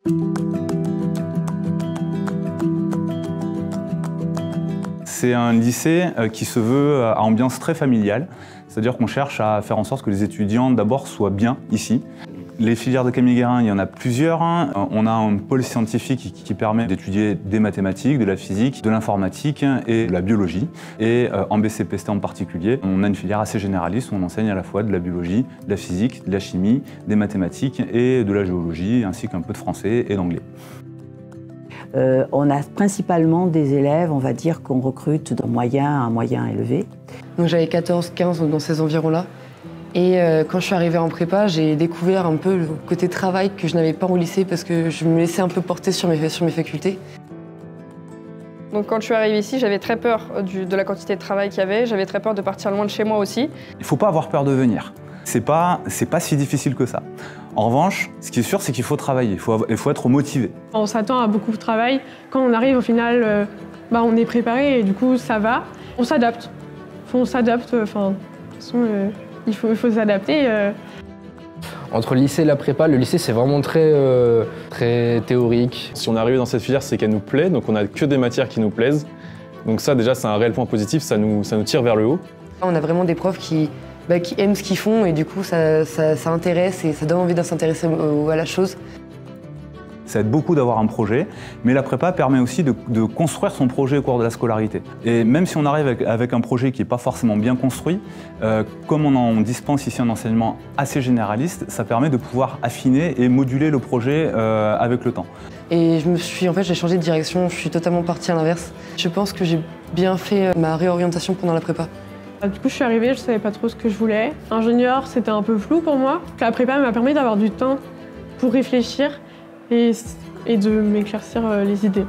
C'est un lycée qui se veut à ambiance très familiale, c'est-à-dire qu'on cherche à faire en sorte que les étudiants d'abord soient bien ici. Les filières de Camille Guérin, il y en a plusieurs. On a un pôle scientifique qui permet d'étudier des mathématiques, de la physique, de l'informatique et de la biologie. Et en BCPST en particulier, on a une filière assez généraliste où on enseigne à la fois de la biologie, de la physique, de la chimie, des mathématiques et de la géologie, ainsi qu'un peu de français et d'anglais. On a principalement des élèves, on va dire, qu'on recrute de moyen à moyen élevé. Donc j'avais 14-15 dans ces environs-là. Et quand je suis arrivée en prépa, j'ai découvert un peu le côté travail que je n'avais pas au lycée parce que je me laissais un peu porter sur mes facultés. Donc quand je suis arrivée ici, j'avais très peur de la quantité de travail qu'il y avait, j'avais très peur de partir loin de chez moi aussi. Il ne faut pas avoir peur de venir. C'est pas si difficile que ça. En revanche, ce qui est sûr, c'est qu'il faut travailler, il faut être motivé. On s'attend à beaucoup de travail. Quand on arrive, au final, on est préparé et du coup, ça va. On s'adapte. On s'adapte, enfin, de toute façon, il faut s'adapter. Entre le lycée et la prépa, le lycée, c'est vraiment très théorique. Si on est arrivé dans cette filière, c'est qu'elle nous plaît, donc on n'a que des matières qui nous plaisent. Donc ça, déjà, c'est un réel point positif, ça nous tire vers le haut. On a vraiment des profs qui aiment ce qu'ils font et du coup ça intéresse et ça donne envie de s'intéresser à la chose. Ça aide beaucoup d'avoir un projet, mais la prépa permet aussi de construire son projet au cours de la scolarité. Et même si on arrive avec un projet qui n'est pas forcément bien construit, comme on en dispense ici un enseignement assez généraliste, ça permet de pouvoir affiner et moduler le projet avec le temps. Et j'ai changé de direction, je suis totalement partie à l'inverse. Je pense que j'ai bien fait ma réorientation pendant la prépa. Du coup, je suis arrivée, je ne savais pas trop ce que je voulais. Ingénieur, c'était un peu flou pour moi. La prépa m'a permis d'avoir du temps pour réfléchir et de m'éclaircir les idées.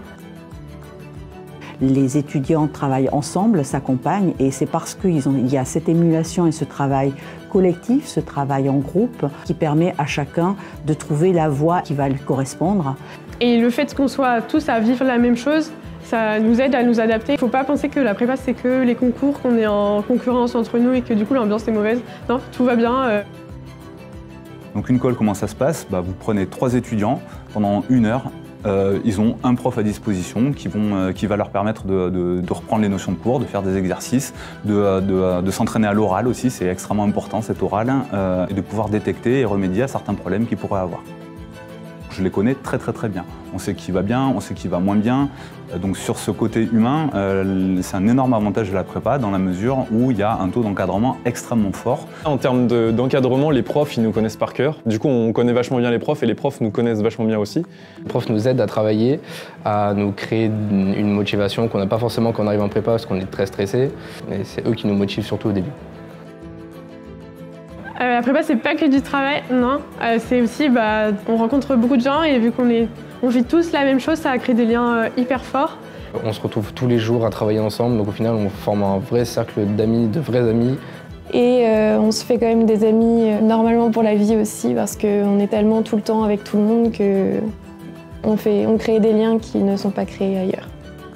Les étudiants travaillent ensemble, s'accompagnent, et c'est parce qu'il y a cette émulation et ce travail collectif, ce travail en groupe, qui permet à chacun de trouver la voie qui va lui correspondre. Et le fait qu'on soit tous à vivre la même chose, ça nous aide à nous adapter. Il ne faut pas penser que la prépa, c'est que les concours, qu'on est en concurrence entre nous et que du coup l'ambiance est mauvaise. Non, tout va bien. Donc une colle, comment ça se passe? Vous prenez 3 étudiants, pendant 1 heure, ils ont un prof à disposition qui va leur permettre de reprendre les notions de cours, de faire des exercices, de s'entraîner à l'oral aussi, c'est extrêmement important cet oral, et de pouvoir détecter et remédier à certains problèmes qu'ils pourraient avoir. Je les connais très bien. On sait qui va bien, on sait qui va moins bien. Donc sur ce côté humain, c'est un énorme avantage de la prépa dans la mesure où il y a un taux d'encadrement extrêmement fort. En termes d'encadrement, les profs, ils nous connaissent par cœur. Du coup, on connaît vachement bien les profs et les profs nous connaissent vachement bien aussi. Les profs nous aident à travailler, à nous créer une motivation qu'on n'a pas forcément quand on arrive en prépa parce qu'on est très stressé. Et c'est eux qui nous motivent surtout au début. La prépa, c'est pas que du travail, non. C'est aussi, on rencontre beaucoup de gens et vu on vit tous la même chose, ça crée des liens hyper forts. On se retrouve tous les jours à travailler ensemble, donc au final, on forme un vrai cercle d'amis, de vrais amis. Et on se fait quand même des amis normalement pour la vie aussi, parce qu'on est tellement tout le temps avec tout le monde qu'on crée des liens qui ne sont pas créés ailleurs.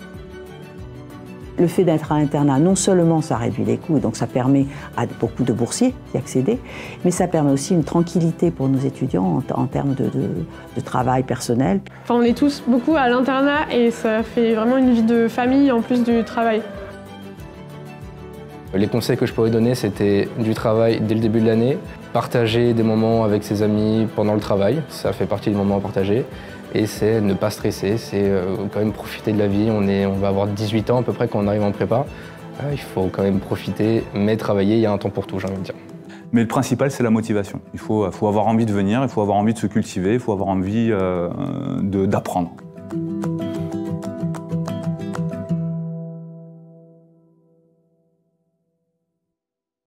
Le fait d'être à l'internat, non seulement ça réduit les coûts, donc ça permet à beaucoup de boursiers d'y accéder, mais ça permet aussi une tranquillité pour nos étudiants en termes de travail personnel. Enfin, on est tous beaucoup à l'internat et ça fait vraiment une vie de famille en plus du travail. Les conseils que je pourrais donner, c'était du travail dès le début de l'année, partager des moments avec ses amis pendant le travail, ça fait partie des moments partagés. Et c'est ne pas stresser, c'est quand même profiter de la vie. On va avoir 18 ans à peu près quand on arrive en prépa. Il faut quand même profiter, mais travailler, il y a un temps pour tout, j'ai envie de dire. Mais le principal, c'est la motivation. Il faut avoir envie de venir, il faut avoir envie de se cultiver, il faut avoir envie d'apprendre.